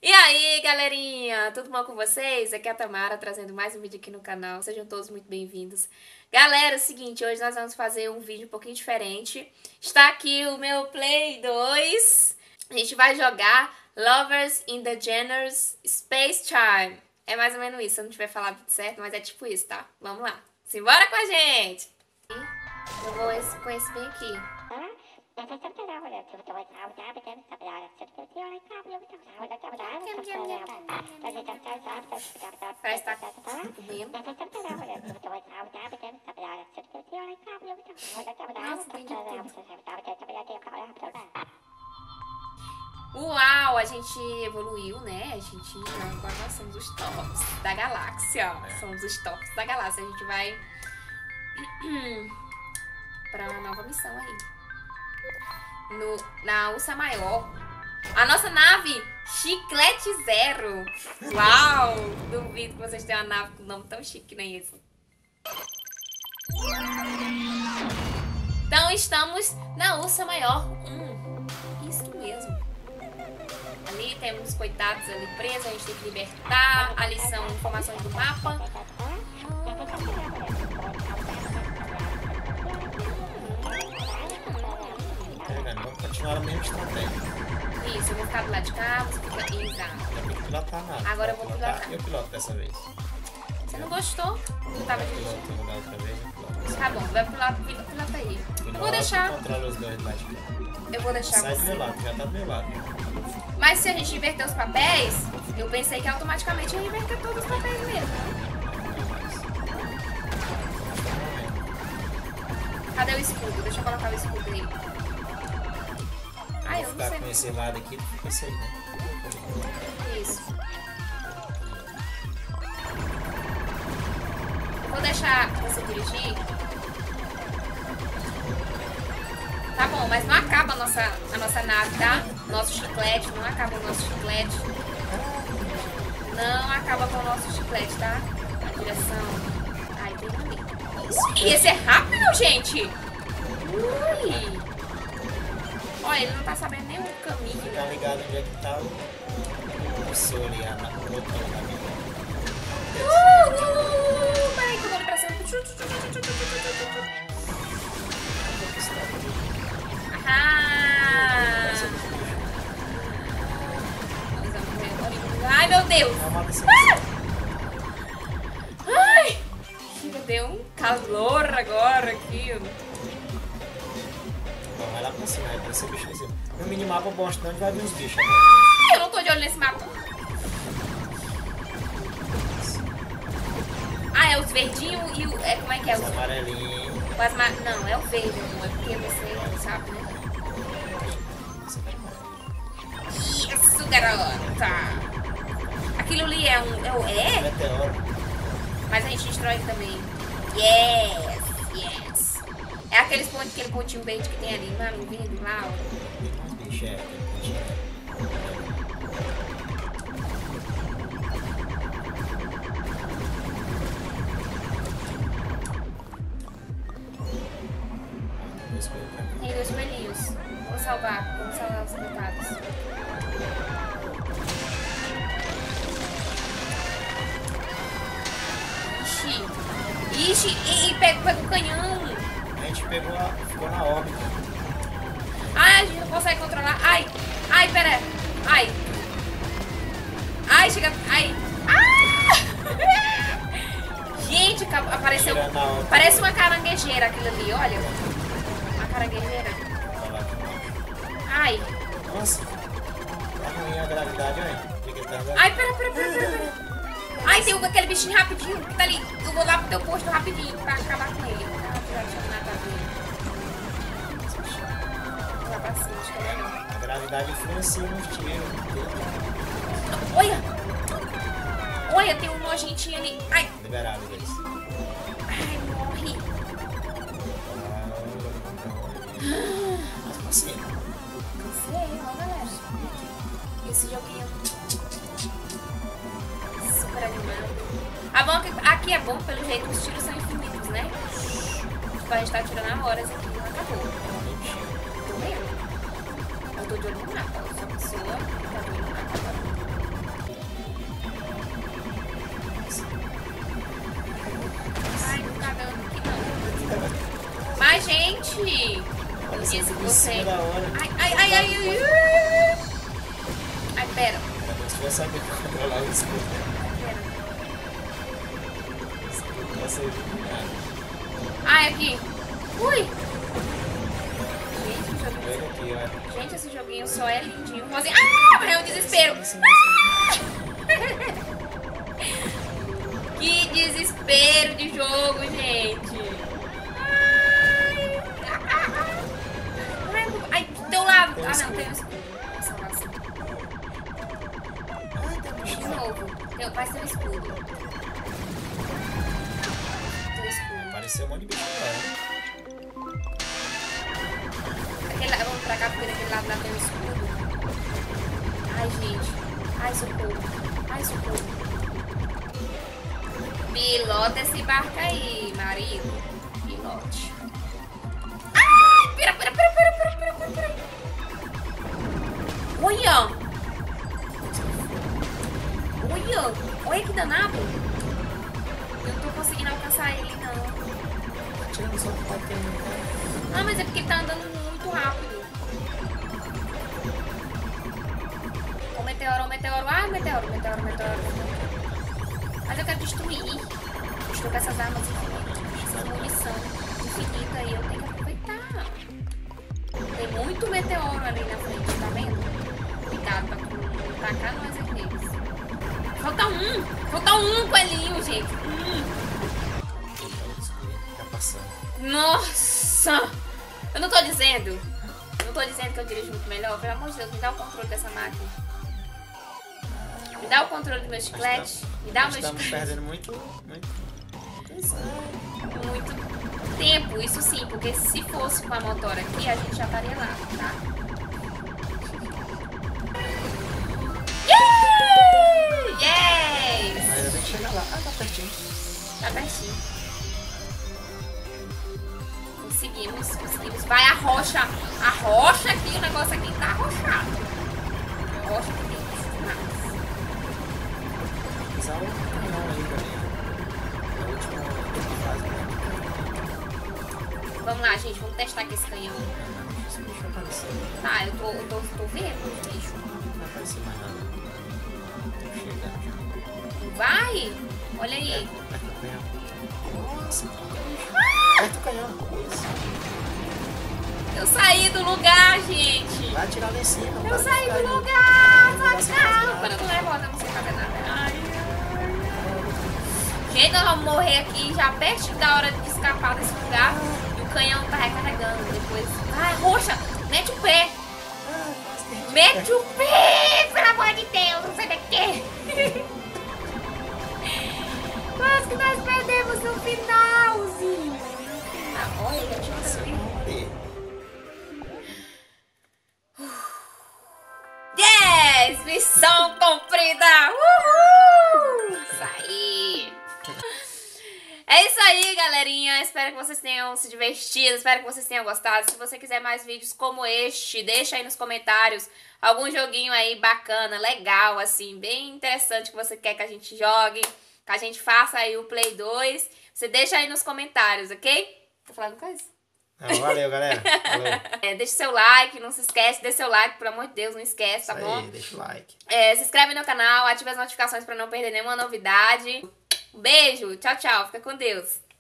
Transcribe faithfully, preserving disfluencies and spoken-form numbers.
E aí, galerinha, tudo bom com vocês? Aqui é a Tamara, trazendo mais um vídeo aqui no canal. Sejam todos muito bem-vindos. Galera, é o seguinte, hoje nós vamos fazer um vídeo um pouquinho diferente. Está aqui o meu Play dois. A gente vai jogar Lovers in the Genres Space Time. É mais ou menos isso, se eu não tiver falado certo, mas é tipo isso, tá? Vamos lá. Simbora com a gente! Eu vou com esse bem aqui. Parece que tá comendo. Nossa, tem de tudo. Uau, a gente evoluiu, né? A gente, agora nós somos os tops da galáxia. Somos os tops da galáxia. A gente vai pra uma nova missão aí. No, na Ursa Maior. A nossa nave Chiclete Zero. Uau! Duvido que vocês tenham uma nave com um nome tão chique que nem esse. Então estamos na Ursa Maior. Hum, isso mesmo. Ali temos coitados ali presos, a gente tem que libertar. Ali são informações do mapa. Vamos continuar a mesma estratégia. Isso, eu vou ficar do lado de cá, você fica... Exato. Eu tenho que pilotar nada. Agora eu vou pilotar. Eu piloto dessa vez. Você não gostou? Eu tava dirigindo. Piloto da outra vez, eu piloto. Tá bom, vai pro lado, pilota aí. Piloto, Eu vou deixar... controla os dois lá de cá. Eu vou deixar Sai do você. meu lado, já tá do meu lado. Mas se a gente inverter os papéis, eu pensei que automaticamente ia inverter todos os papéis mesmo. Cadê o escudo? Deixa eu colocar o escudo aí. Ah, eu Vou não ficar sei. com esse lado aqui, fica esse aí, né? Isso. Eu vou deixar você dirigir. Tá bom, mas não acaba a nossa, a nossa nave, tá? Nosso chiclete, não acaba o nosso chiclete. Não acaba com o nosso chiclete, tá? A direção. Ai, tem ali. Ui, esse é rápido, gente! Ui! Olha, ele não tá sabendo nem o caminho. Tá ligado onde é que tá o cursor ali, a o botão da minha. Uh, uh, peraí que eu vou ali pra cima. Ah! Ai, meu Deus! Ah! Ai! Me deu um calor agora aqui. Bom, vai lá pra cima, vai aparecer bicho em cima. No minimapa eu mostro onde vai vir os bichos. Né? Eu não tô de olho nesse mapa. Ah, é os verdinhos e o... É, como é que é? Os Os, amarelinhos. o asma... Não, é o verde, amor. É porque você não sabe, né? Isso, garota! Aquilo ali é um... É o... É? Meteoro. Mas a gente destrói ele também. Yes! Yes! É aqueles pontos, aquele pontinho verde que tem ali, mano, vindo lá, ó. Os bichos é. Tem dois coelhinhos. Vamos salvar. Vamos salvar os coitados. Ixi. Ixi. E, e pega, pega o canhão. A gente pegou a. Ficou na órbita. Ai, a gente não consegue controlar. Ai. Ai, pera. Ai. Ai, chega. Ai. Ah! Gente, apareceu. Parece uma caranguejeira aquilo ali, olha. Uma caranguejeira. Ai. Nossa. Tá ruim a gravidade, olha. Ai, pera, pera, pera, pera, pera. Ai, tem aquele bichinho rapidinho que tá ali. Eu vou lá pro teu posto rapidinho pra acabar com ele. Ah, já tinha nada a ver. Vou lá pra cima, acho que é melhor. A gravidade influencia nos tiros. Olha! Olha, tem um nojentinho ali. Ai! Liberado deles. Ai, morre. Mas passei. Cansei, ó, galera. Esse joguinho super animado. A bom, aqui é bom, pelo jeito, os tiros são infinitos, né? Tipo, a gente tá atirando a horas aqui, não acabou. Tô vendo. Eu tô de olho no mapa, eu sou a pessoa que tá de olho no mapa agora. disse que subiu em você... cima da hora. Ai, ai, ai, ai, ai, ai. Ai, pera. Era como se tivesse sabido controlar o escudo. Pera. Essa aí. Ai, aqui. Ui. Gente, esse joguinho... Pega aqui, olha. Gente, esse joguinho só é lindinho. Assim, ah, mas é um desespero. Que desespero de jogo, gente. Ai, ai, ai, do teu lado. Ah, não, tem um escudo. Nossa, nossa. De novo. Tem, vai ser um escudo. Tem um escudo. Apareceu um monte de bicho lá. Aquele, lá- vamos pra cá porque daquele lado lá tem um escudo. Ai, gente. Ai, socorro. Ai, socorro. Pilota esse barco aí, marido. Pilote. Ai, pera, pera, pera, pera, pera, pera, pera, pera. Olha. Olha. Olha que danado. Eu não tô conseguindo alcançar ele, não. Tirando só que tá querendo. Ah, mas é porque ele tá andando muito rápido. O meteoro, o meteoro. Ah, meteoro, meteoro, meteoro. Mas eu quero destruir. Destruir essas armas infinitas. Essa munição infinita aí. Eu tenho que aproveitar. Tem muito meteoro ali na frente, tá vendo? Cuidado pra tu não tacar nós aqui neles. Falta um! Falta um coelhinho, gente. Um. Tá passando. Nossa! Eu não tô dizendo. Eu não tô dizendo que eu dirijo muito melhor. Pelo amor de Deus, me dá o controle dessa máquina. Me dá o controle do meu chiclete. Me dá o meu Estamos chiclete. perdendo muito, muito. Muito tempo, isso sim, porque se fosse com a motora aqui, a gente já estaria lá, tá? Yay! Yes! Ainda bem que chega lá. Ah, tá pertinho. Tá pertinho. Conseguimos, conseguimos. Vai a rocha. A rocha aqui, o negócio aqui tá arrochado. A rocha aqui tem demais. Usar o canhão aí, galera. A última fase, né? Vamos lá, gente, vamos testar aqui esse canhão. Esse bicho vai aparecer. Tá, eu tô, eu tô, tô vendo o bicho. Não vai aparecer mais nada. Tô chegando já. Vai! Olha aí. Aperta o canhão. Nossa, aperta o canhão. Isso. Eu saí do lugar, gente. Vai atirar lá em cima. Eu para saí de do ficar lugar. Não vai Só fazer calma. nada. Quando eu tô nervosa, eu não sei fazer nada. Ai, ai. Gente, nós vamos morrer aqui já perto da hora de escapar desse lugar. E o canhão tá recarregando depois. Ai, roxa, mete o pé. Mete o pé, pelo amor de Deus, não sai daqui. Quase que nós perdemos no finalzinho. Ah, olha, já tinha outra vez. Yes! Missão cumprida! Uhul! Isso aí! É isso aí, galerinha. Espero que vocês tenham se divertido. Espero que vocês tenham gostado. Se você quiser mais vídeos como este, deixa aí nos comentários algum joguinho aí bacana, legal, assim, bem interessante que você quer que a gente jogue, que a gente faça aí o Play dois. Você deixa aí nos comentários, ok? Tô falando coisa? Não, valeu, galera. Valeu. É, deixa seu like, não se esquece, dê seu like, pelo amor de Deus, não esquece, tá Isso bom? aí, deixa o like. É, se inscreve no canal, ativa as notificações pra não perder nenhuma novidade. Um beijo, tchau, tchau, fica com Deus.